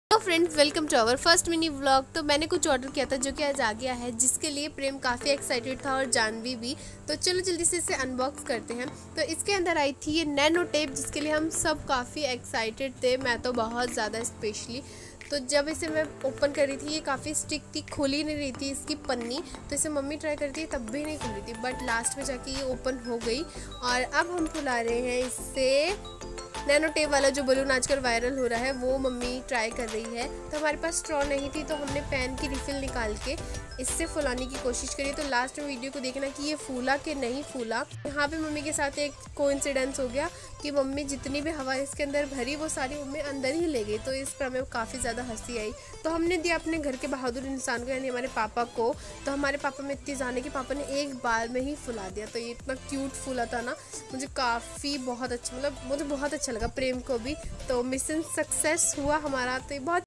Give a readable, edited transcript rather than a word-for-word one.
Hello friends, welcome to our first mini vlog. तो मैंने कुछ ऑर्डर किया था जो कि आज आ गया है, जिसके लिए प्रेम काफ़ी एक्साइटेड था और जानवी भी। तो चलो जल्दी से इसे अनबॉक्स करते हैं। तो इसके अंदर आई थी ये नैनो टेप, जिसके लिए हम सब काफ़ी एक्साइटेड थे, मैं तो बहुत ज़्यादा स्पेशली। तो जब इसे मैं ओपन कर रही थी ये काफ़ी स्टिक थी, खुल ही नहीं रही थी इसकी पन्नी। तो इसे मम्मी ट्राई करती है तब भी नहीं खुल रही थी, बट लास्ट में जाके ये ओपन हो गई। और अब हम फुला रहे हैं इससे नैनो टेप वाला जो बलून आजकल वायरल हो रहा है, वो मम्मी ट्राई कर रही है। तो हमारे पास स्ट्रॉ नहीं थी, तो हमने पेन की रिफिल निकाल के इससे फुलाने की कोशिश करी। तो लास्ट में वीडियो को देखना कि ये फूला कि नहीं फूला। यहाँ पे मम्मी के साथ एक कोइंसिडेंस हो गया कि मम्मी जितनी भी हवा इसके अंदर भरी वो सारी मम्मी अंदर ही ले गई। तो इस पर हमें काफ़ी ज़्यादा हंसी आई। तो हमने दिया अपने घर के बहादुर इंसान को, यानी हमारे पापा को। तो हमारे पापा में इतनी जाने कि पापा ने एक बार में ही फुला दिया। तो ये इतना क्यूट फूला था ना, मुझे काफ़ी बहुत अच्छा, मतलब मुझे बहुत अच्छा लगा, प्रेम को भी। तो मिशन सक्सेस हुआ हमारा। तो ये बहुत